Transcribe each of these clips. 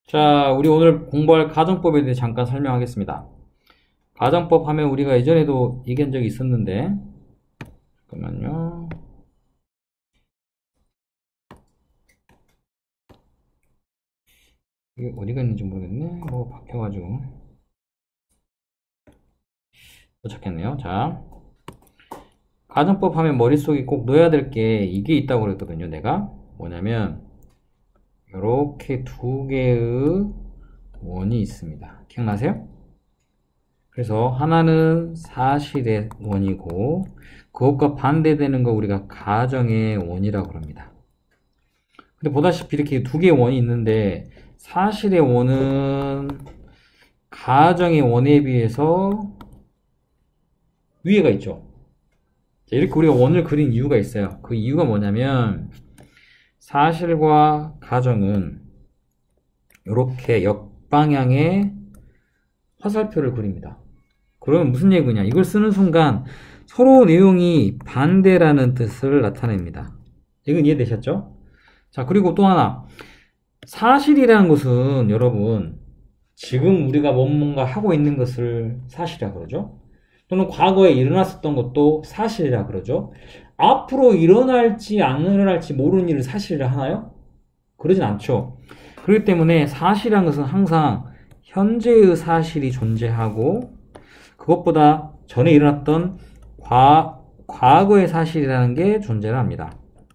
자, 우리 오늘 공부할 가정법에 대해 잠깐 설명하겠습니다. 가정법 하면 우리가 예전에도 얘기한 적이 있었는데, 잠깐만요. 이게 어디가 있는지 모르겠네. 뭐 바뀌어가지고. 도착했네요. 자, 가정법 하면 머릿속에 꼭 넣어야 될 게 이게 있다고 그랬거든요. 내가 뭐냐면 이렇게 두 개의 원이 있습니다. 기억나세요? 그래서 하나는 사실의 원이고 그것과 반대되는 거 우리가 가정의 원이라고 합니다. 근데 보다시피 이렇게 두 개의 원이 있는데 사실의 원은 가정의 원에 비해서 위에가 있죠. 이렇게 우리가 원을 그린 이유가 있어요. 그 이유가 뭐냐면 사실과 가정은 이렇게 역방향의 화살표를 그립니다. 그러면 무슨 얘기냐? 이걸 쓰는 순간 서로 내용이 반대라는 뜻을 나타냅니다. 이건 이해되셨죠? 자, 그리고 또 하나. 사실이라는 것은 여러분 지금 우리가 뭔가 하고 있는 것을 사실이라 그러죠. 또는 과거에 일어났었던 것도 사실이라 그러죠. 앞으로 일어날지 안 일어날지 모르는 일을 사실이라 하나요? 그러진 않죠. 그렇기 때문에 사실이라는 것은 항상 현재의 사실이 존재하고 그것보다 전에 일어났던 과거의 사실이라는 게 존재를 합니다.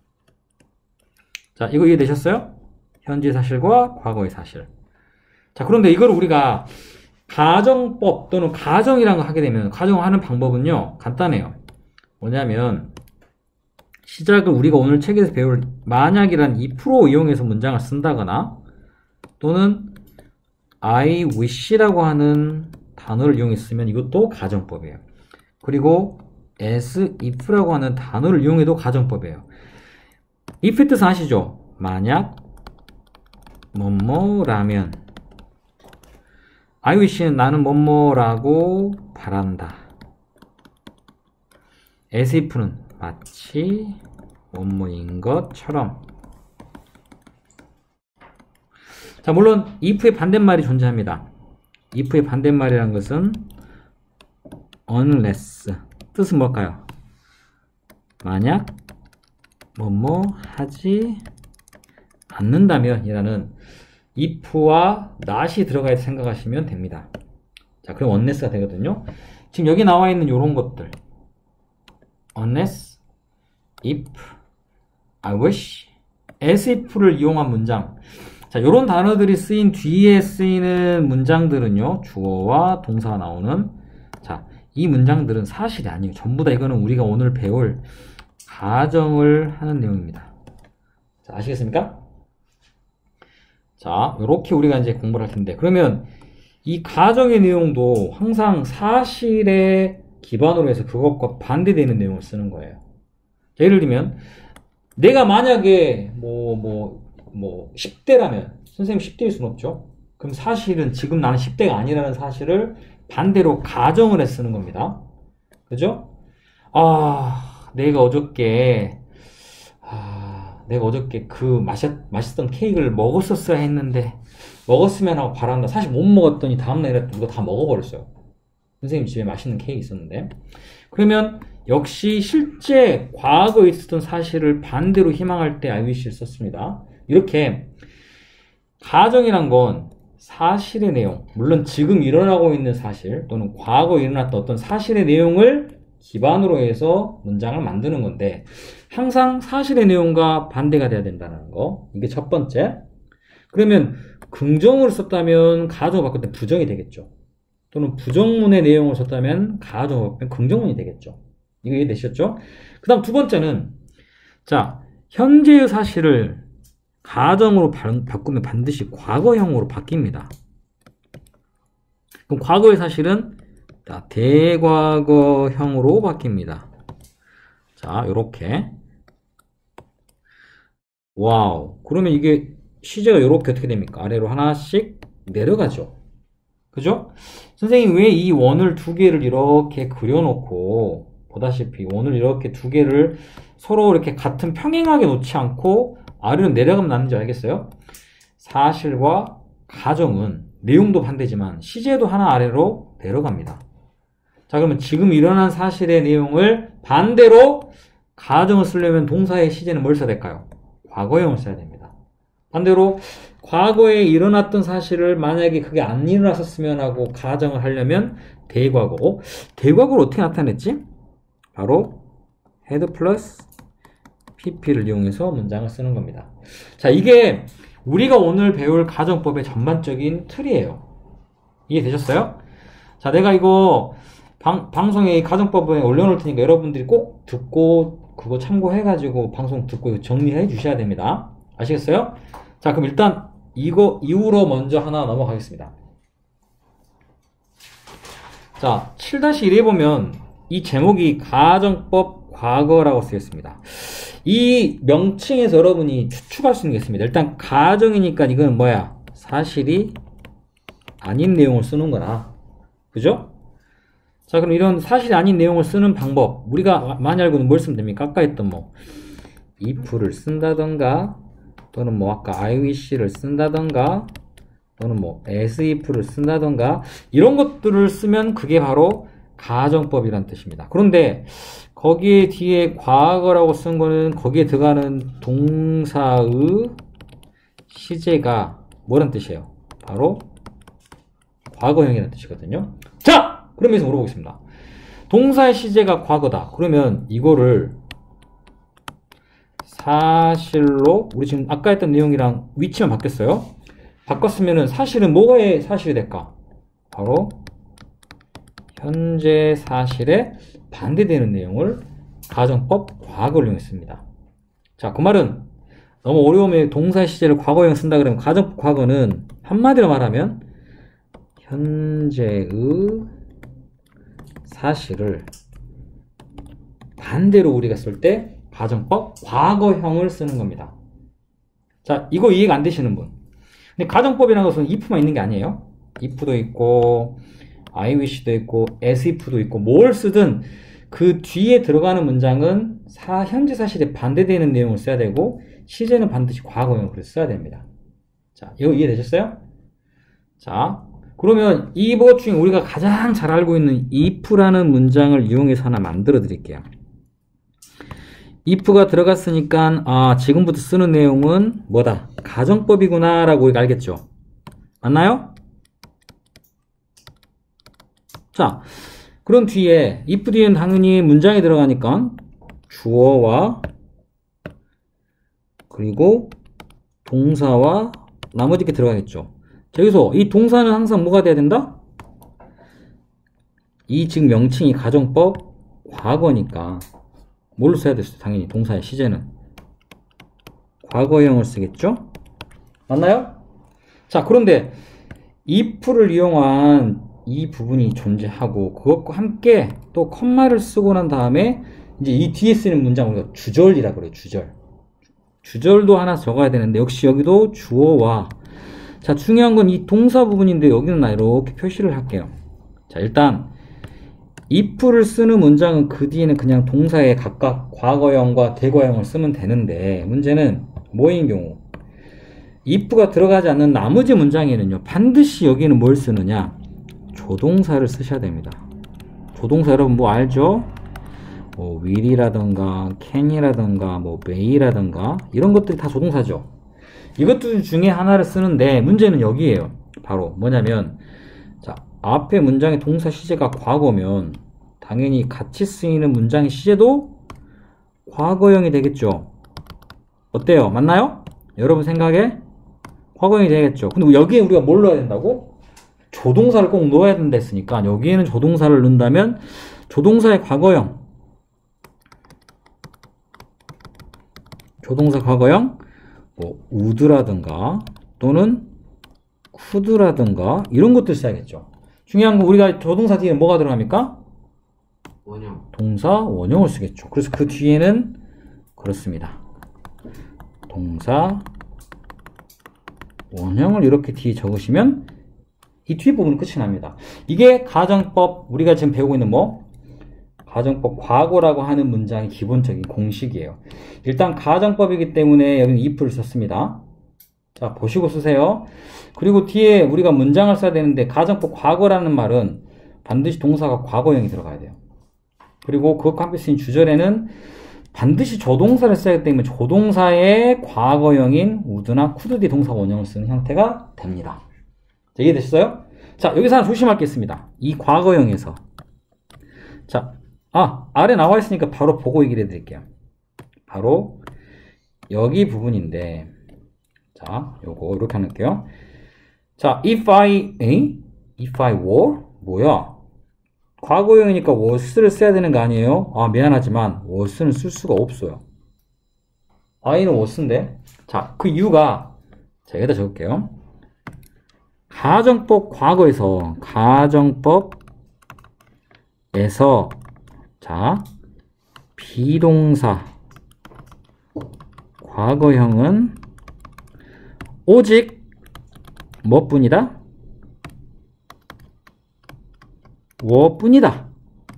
자, 이거 이해되셨어요? 현재의 사실과 과거의 사실. 자, 그런데 이걸 우리가 가정법 또는 가정이라는 거 하게 되면 가정하는 방법은요 간단해요. 뭐냐면 시작을 우리가 오늘 책에서 배울 만약이란 2% 이용해서 문장을 쓴다거나 또는 I wish라고 하는 단어를 이용했으면 이것도 가정법이에요. 그리고 as if라고 하는 단어를 이용해도 가정법이에요. if의 뜻은 아시죠? 만약 뭐뭐라면 I wish는 나는 뭐뭐라고 바란다. as if는 마치 뭐뭐인 것처럼. 자, 물론 if의 반대말이 존재합니다. if의 반대말이라는 것은 unless. 뜻은 뭘까요? 만약 뭐뭐 하지 않는다면 이라는 if와 not이 들어가 있다 생각하시면 됩니다. 자, 그럼 unless가 되거든요. 지금 여기 나와 있는 이런 것들 unless, if, I wish, as if를 이용한 문장. 자, 요런 단어들이 쓰인 뒤에 쓰이는 문장들은요, 주어와 동사가 나오는, 자, 이 문장들은 사실이 아니에요. 전부 다 이거는 우리가 오늘 배울 가정을 하는 내용입니다. 자, 아시겠습니까? 자, 요렇게 우리가 이제 공부를 할 텐데, 그러면 이 가정의 내용도 항상 사실에 기반으로 해서 그것과 반대되는 내용을 쓰는 거예요. 자, 예를 들면, 내가 만약에 10대라면 선생님 10대일 수는 없죠. 그럼 사실은 지금 나는 10대가 아니라는 사실을 반대로 가정을 해 쓰는 겁니다. 그죠? 내가 어저께 그 맛있던 케이크를 먹었었어야 했는데 먹었으면 하고 바란다. 사실 못 먹었더니 다음날에 누가 다 먹어버렸어요. 선생님 집에 맛있는 케이크 있었는데. 그러면 역시 실제 과거에 있었던 사실을 반대로 희망할 때 I wish를 썼습니다. 이렇게 가정이란 건 사실의 내용, 물론 지금 일어나고 있는 사실 또는 과거에 일어났던 어떤 사실의 내용을 기반으로 해서 문장을 만드는 건데 항상 사실의 내용과 반대가 돼야 된다는 거. 이게 첫 번째. 그러면 긍정으로 썼다면 가정을 바꿀 때 부정이 되겠죠. 또는 부정문의 내용을 썼다면 가정을 바꾸면 긍정문이 되겠죠. 이거 이해되셨죠? 그 다음 두 번째는 자, 현재의 사실을 가정으로 바꾸면 반드시 과거형으로 바뀝니다. 그럼 과거의 사실은 대과거형으로 바뀝니다. 자, 요렇게. 와우. 그러면 이게 시제가 요렇게 어떻게 됩니까? 아래로 하나씩 내려가죠. 그죠? 선생님 왜 이 원을 두 개를 이렇게 그려놓고 보다시피 원을 이렇게 두 개를 서로 이렇게 같은 평행하게 놓지 않고 아래로 내려가면 나는지 알겠어요? 사실과 가정은 내용도 반대지만 시제도 하나 아래로 내려갑니다. 자, 그러면 지금 일어난 사실의 내용을 반대로 가정을 쓰려면 동사의 시제는 뭘 써야 될까요? 과거형을 써야 됩니다. 반대로 과거에 일어났던 사실을 만약에 그게 안 일어났었으면 하고 가정을 하려면 대과거. 대과거를 어떻게 나타냈지? 바로 had 플러스 pp를 이용해서 문장을 쓰는 겁니다. 자, 이게 우리가 오늘 배울 가정법의 전반적인 틀이에요. 이해되셨어요? 자, 내가 이거 방송에 가정법에 올려놓을 테니까 여러분들이 꼭 듣고 그거 참고해가지고 방송 듣고 정리해 주셔야 됩니다. 아시겠어요? 자, 그럼 일단 이거 이후로 먼저 하나 넘어가겠습니다. 자, 7-1에 보면 이 제목이 가정법 과거라고 쓰였습니다. 이 명칭에서 여러분이 추측할 수 있는 게 있습니다. 일단 가정이니까 이건 뭐야? 사실이 아닌 내용을 쓰는 거라. 그죠? 자, 그럼 이런 사실이 아닌 내용을 쓰는 방법, 우리가 많이 알고 있는 뭘 쓰면 됩니까? 아까 했던 뭐 if를 쓴다던가, 또는 뭐 아까 I wish를 쓴다던가, 또는 뭐 as if를 쓴다던가, 이런 것들을 쓰면 그게 바로 가정법이란 뜻입니다. 그런데 거기에 뒤에 과거라고 쓴 거는 거기에 들어가는 동사의 시제가 뭐란 뜻이에요? 바로 과거형이라는 뜻이거든요. 자! 그러면서 물어보겠습니다. 동사의 시제가 과거다. 그러면 이거를 사실로, 우리 지금 아까 했던 내용이랑 위치만 바뀌었어요. 바꿨으면은 사실은 뭐가의 사실이 될까? 바로 현재 사실에 반대되는 내용을 가정법 과거를 이용했습니다. 자, 그 말은 너무 어려우면 동사의 시제를 과거형 쓴다 그러면 가정법 과거는 한마디로 말하면 현재의 사실을 반대로 우리가 쓸 때 가정법 과거형을 쓰는 겁니다. 자, 이거 이해가 안 되시는 분. 근데 가정법이라는 것은 if만 있는 게 아니에요. if도 있고 I wish도 있고 as if도 있고 뭘 쓰든 그 뒤에 들어가는 문장은 현재 사실에 반대되는 내용을 써야 되고 시제는 반드시 과거형으로 써야 됩니다. 자, 이거 이해되셨어요? 자, 그러면 이것 중에 우리가 가장 잘 알고 있는 if라는 문장을 이용해서 하나 만들어 드릴게요. if가 들어갔으니까 지금부터 쓰는 내용은 뭐다? 가정법이구나 라고 우리가 알겠죠? 맞나요? 자, 그런 뒤에 if 뒤에는 당연히 문장이 들어가니까 주어와 그리고 동사와 나머지 게 들어가겠죠. 자, 여기서 이 동사는 항상 뭐가 돼야 된다? 이 지금 명칭이 가정법 과거니까 뭘로 써야 됐어요? 당연히 동사의 시제는 과거형을 쓰겠죠? 맞나요? 자, 그런데 if를 이용한 이 부분이 존재하고 그것과 함께 또 컴마를 쓰고 난 다음에 이제 이 뒤에 쓰는 문장 우리가 주절이라고 그래요. 주절도 하나 적어야 되는데 역시 여기도 주어와, 자, 중요한 건 이 동사 부분인데 여기는 나 이렇게 표시를 할게요. 자, 일단 if를 쓰는 문장은 그 뒤에는 그냥 동사의 각각 과거형과 대과형을 쓰면 되는데 문제는 뭐인 경우 if가 들어가지 않는 나머지 문장에는요 반드시 여기는 뭘 쓰느냐? 조동사를 쓰셔야 됩니다. 조동사 여러분 뭐 알죠? 뭐 will이라던가 can이라던가 뭐 may라던가 이런 것들이 다 조동사죠. 이것들 중에 하나를 쓰는데 문제는 여기에요. 바로 뭐냐면, 자, 앞에 문장의 동사 시제가 과거면 당연히 같이 쓰이는 문장의 시제도 과거형이 되겠죠. 어때요? 맞나요? 여러분 생각에 과거형이 되겠죠. 근데 여기에 우리가 뭘 넣어야 된다고? 조동사를 꼭 넣어야 된다 했으니까 여기에는 조동사를 넣는다면 조동사의 과거형, 조동사 과거형 뭐 would라든가 또는 could라든가 이런 것들 써야겠죠. 중요한 건 우리가 조동사 뒤에 뭐가 들어갑니까? 원형. 동사 원형을 쓰겠죠. 그래서 그 뒤에는 그렇습니다. 동사 원형을 이렇게 뒤에 적으시면 이 뒤에 부분은 끝이 납니다. 이게 가정법, 우리가 지금 배우고 있는 뭐? 가정법 과거라고 하는 문장의 기본적인 공식이에요. 일단 가정법이기 때문에 여기는 if를 썼습니다. 자, 자, 보시고 쓰세요. 그리고 뒤에 우리가 문장을 써야 되는데 가정법 과거라는 말은 반드시 동사가 과거형이 들어가야 돼요. 그리고 그것과 함께 쓰인 주절에는 반드시 조동사를 써야 하기 때문에 조동사의 과거형인 would나 could 뒤 동사 원형을 쓰는 형태가 됩니다. 자, 이해되셨어요? 자, 여기서 하나 조심할 게 있습니다. 이 과거형에서. 자, 아래 나와 있으니까 바로 보고 얘기를 해드릴게요. 바로 여기 부분인데, 자, 요거 이렇게 할게요. 자, if I were? 뭐야? 과거형이니까 was를 써야 되는 거 아니에요? 미안하지만 was는 쓸 수가 없어요. I는 was인데. 자, 그 이유가 자, 여기다 적을게요. 가정법에서 자, 비동사 과거형은 오직 뭐뿐이다? 워뿐이다.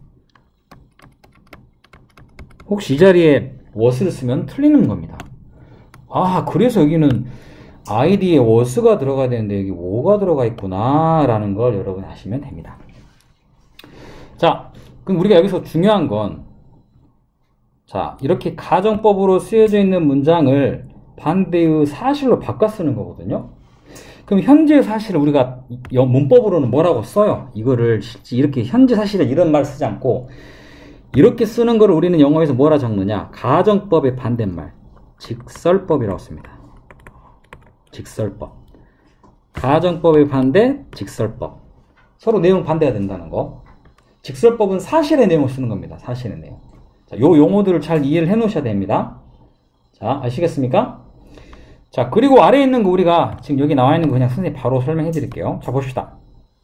혹시 이 자리에 was를 쓰면 틀리는 겁니다. 그래서 여기는 id에 was가 들어가야 되는데 여기 wo가 들어가 있구나 라는 걸 여러분 아시면 됩니다. 자, 그럼 우리가 여기서 중요한 건 자, 이렇게 가정법으로 쓰여져 있는 문장을 반대의 사실로 바꿔 쓰는 거거든요. 그럼 현재 사실을 우리가 문법으로는 뭐라고 써요? 이거를 실제 이렇게 현재 사실에 이런 말 쓰지 않고 이렇게 쓰는 거를 우리는 영어에서 뭐라 적느냐? 가정법의 반대말 직설법이라고 씁니다. 직설법. 가정법의 반대 직설법. 서로 내용 반대가 된다는 거. 직설법은 사실의 내용을 쓰는 겁니다. 사실의 내용. 자, 요 용어들을 잘 이해를 해 놓으셔야 됩니다. 자, 아시겠습니까? 자, 그리고 아래에 있는 거 우리가 지금 여기 나와 있는 거 그냥 선생님이 바로 설명해 드릴게요. 자, 봅시다.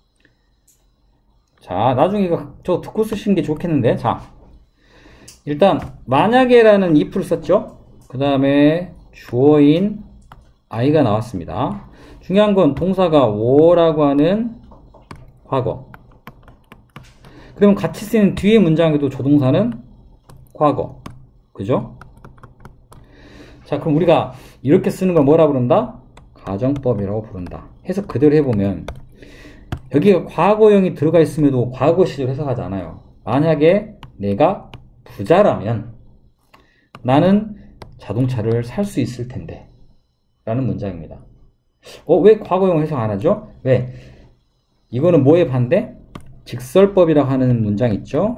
자, 나중에 이거 저 듣고 쓰시는 게 좋겠는데. 자, 일단 만약에라는 if를 썼죠. 그 다음에 주어인 I가 나왔습니다. 중요한 건 동사가 were라고 하는 과거. 그러면 같이 쓰는 뒤에 문장에도 조동사는 과거. 그죠? 자, 그럼 우리가 이렇게 쓰는 걸 뭐라 부른다? 가정법이라고 부른다. 해석 그대로 해보면 여기가 과거형이 들어가 있음에도 과거 시절 해석하지 않아요. 만약에 내가 부자라면 나는 자동차를 살 수 있을 텐데 라는 문장입니다. 왜 과거형 해석 안 하죠? 왜? 이거는 뭐의 반대? 직설법이라고 하는 문장 있죠?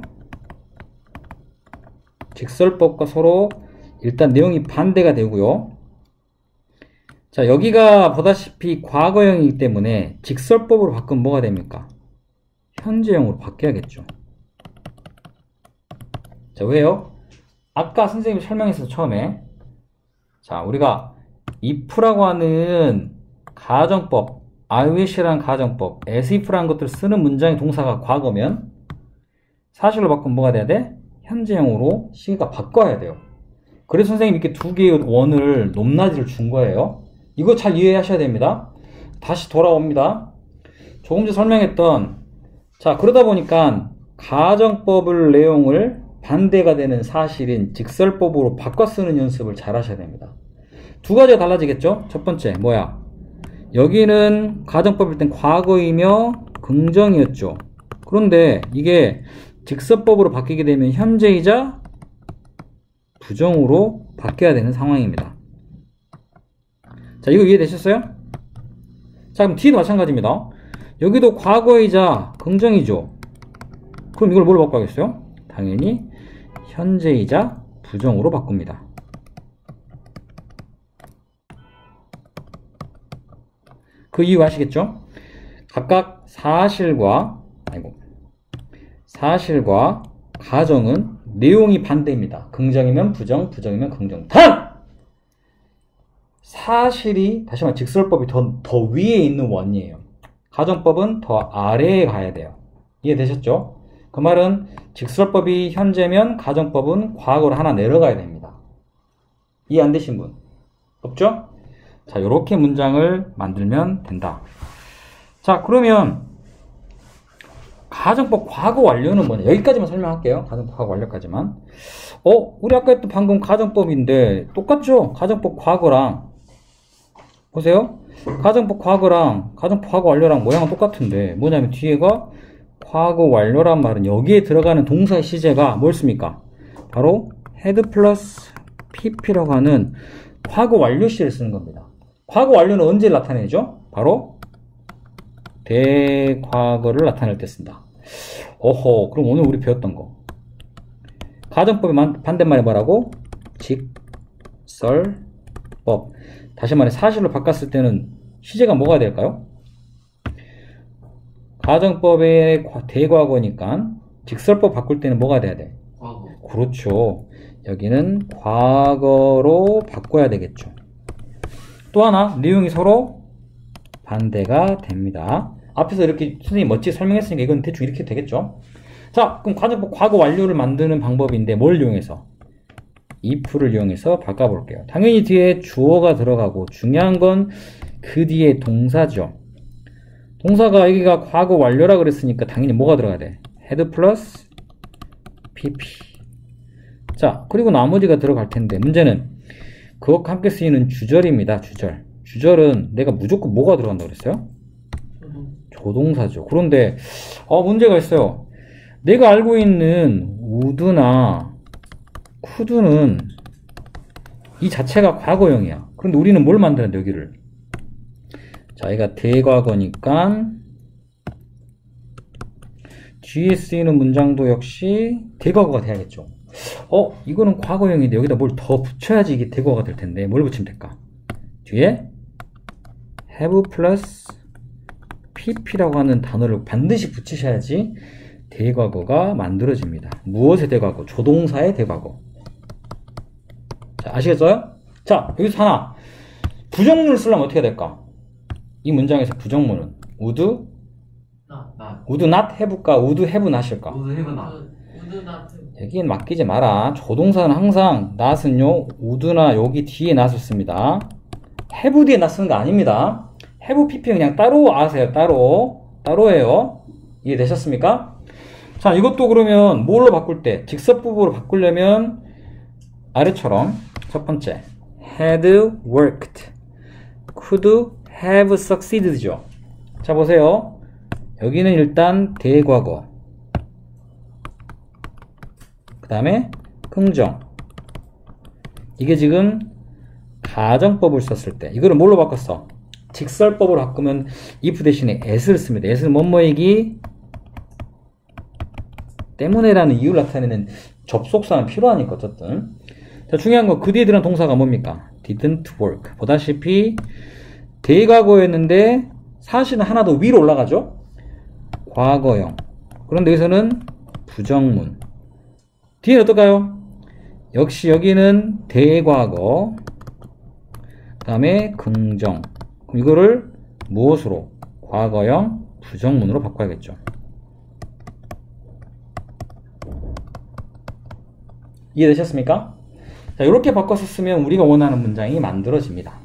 직설법과 서로 일단 내용이 반대가 되고요. 자, 여기가 보다시피 과거형이기 때문에 직설법으로 바꾸면 뭐가 됩니까? 현재형으로 바뀌어야겠죠. 자, 왜요? 아까 선생님이 설명했어요, 처음에. 자, 우리가 if라고 하는 가정법, I wish라는 가정법, as if라는 것들을 쓰는 문장의 동사가 과거면 사실로 바꾸면 뭐가 돼야 돼? 현재형으로 시가 바꿔야 돼요. 그래서 선생님이 이렇게 두 개의 원을 높낮이를 준 거예요. 이거 잘 이해하셔야 됩니다. 다시 돌아옵니다. 조금 전에 설명했던 자, 그러다 보니까 가정법을 내용을 반대가 되는 사실인 직설법으로 바꿔 쓰는 연습을 잘 하셔야 됩니다. 두 가지가 달라지겠죠? 첫 번째 뭐야? 여기는 가정법일 땐 과거이며 긍정이었죠. 그런데 이게 직설법으로 바뀌게 되면 현재이자 부정으로 바뀌어야 되는 상황입니다. 자, 이거 이해되셨어요? 자, 그럼 뒤도 마찬가지입니다. 여기도 과거이자 긍정이죠. 그럼 이걸 뭘로 바꿔야겠어요? 당연히 현재이자 부정으로 바꿉니다. 그 이유 아시겠죠? 각각 사실과 가정은 내용이 반대입니다. 긍정이면 부정, 부정이면 긍정. 단! 사실이 다시 말해 직설법이 더 위에 있는 원이에요. 가정법은 더 아래에 가야 돼요. 이해되셨죠? 그 말은 직설법이 현재면 가정법은 과거로 하나 내려가야 됩니다. 이해 안 되신 분? 없죠? 자, 이렇게 문장을 만들면 된다. 자, 그러면 가정법 과거 완료는 뭐냐? 여기까지만 설명할게요. 가정법 과거 완료까지만. 우리 아까 했던 방금 가정법인데 똑같죠? 가정법 과거랑 보세요. 가정법 과거랑 가정법 과거 완료랑 모양은 똑같은데 뭐냐면 뒤에가 과거 완료란 말은 여기에 들어가는 동사의 시제가 뭘 씁니까? 바로 had 플러스 pp라고 하는 과거 완료 시제를 쓰는 겁니다. 과거 완료는 언제 나타내죠? 바로 대과거를 나타낼 때 쓴다. 어허, 그럼 오늘 우리 배웠던 거 가정법의 반대말이 뭐라고? 직설법. 다시 말해 사실로 바꿨을 때는 시제가 뭐가 될까요? 가정법의 대과거니까 직설법 바꿀 때는 뭐가 돼야 돼? 과거. 그렇죠. 여기는 과거로 바꿔야 되겠죠. 또 하나 내용이 서로 반대가 됩니다. 앞에서 이렇게 선생님이 멋지게 설명했으니까 이건 대충 이렇게 되겠죠. 자, 그럼 가정법 과거 완료를 만드는 방법인데 뭘 이용해서? if를 이용해서 바꿔볼게요. 당연히 뒤에 주어가 들어가고 중요한 건 그 뒤에 동사죠. 동사가 여기가 과거 완료라 그랬으니까 당연히 뭐가 들어가야 돼? had 플러스 pp. 자, 그리고 나머지가 들어갈 텐데 문제는 그것과 함께 쓰이는 주절입니다. 주절. 주절은 내가 무조건 뭐가 들어간다고 그랬어요? 조동사죠. 그런데 문제가 있어요. 내가 알고 있는 would나 could는 이 자체가 과거형이야. 그런데 우리는 뭘 만드는데 여기를? 자, 얘가 대과거니까 뒤에 쓰이는 문장도 역시 대과거가 돼야겠죠. 이거는 과거형인데 여기다 뭘 더 붙여야지 이게 대과거가 될 텐데 뭘 붙이면 될까? 뒤에 have 플러스 pp라고 하는 단어를 반드시 붙이셔야지 대과거가 만들어집니다. 무엇의 대과거? 조동사의 대과거. 자, 아시겠어요? 자, 여기서 하나 부정문을 쓰려면 어떻게 해야 될까? 이 문장에서 부정문은 would not have일까? would have not일까? would have not. 여기엔 맡기지 마라. 조동사는 항상 not은요 would나 여기 뒤에 not을 씁니다. have 뒤에 not 쓰는 거 아닙니다. have pp는 그냥 따로 아세요. 따로예요. 이해되셨습니까? 자, 이것도 그러면 뭘로 바꿀 때 직설법으로 바꾸려면 아래처럼 첫 번째 had worked, could have succeeded죠. 자, 보세요. 여기는 일단 대과거, 그 다음에 긍정. 이게 지금 가정법을 썼을 때 이거를 뭘로 바꿨어? 직설법으로 바꾸면 if 대신에 as를 씁니다. as는 뭐뭐이기 때문에라는 이유를 나타내는 접속사는 필요하니까 어쨌든. 자, 중요한 건 그 뒤에 들어간 동사가 뭡니까? didn't work. 보다시피 대과거였는데 사실은 하나 더 위로 올라가죠? 과거형. 그런데 여기서는 부정문. 뒤에는 어떨까요? 역시 여기는 대과거, 그 다음에 긍정. 그럼 이거를 무엇으로? 과거형 부정문으로 바꿔야겠죠. 이해되셨습니까? 자, 이렇게 바꿔서 쓰면 우리가 원하는 문장이 만들어집니다.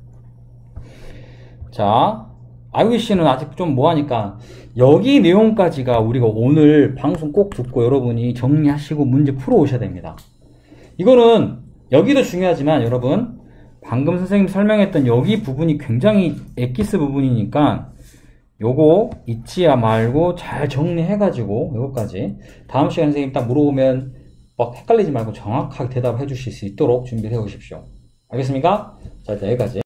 자, I wish는 아직 좀 뭐하니까 여기 내용까지가 우리가 오늘 방송 꼭 듣고 여러분이 정리하시고 문제 풀어 오셔야 됩니다. 이거는 여기도 중요하지만 여러분 방금 선생님 설명했던 여기 부분이 굉장히 엑기스 부분이니까 요거 잊지 말고 잘 정리해가지고 요거까지 다음 시간에 선생님 딱 물어보면 막 헷갈리지 말고 정확하게 대답해 주실 수 있도록 준비해 오십시오. 알겠습니까? 자, 일단 여기까지.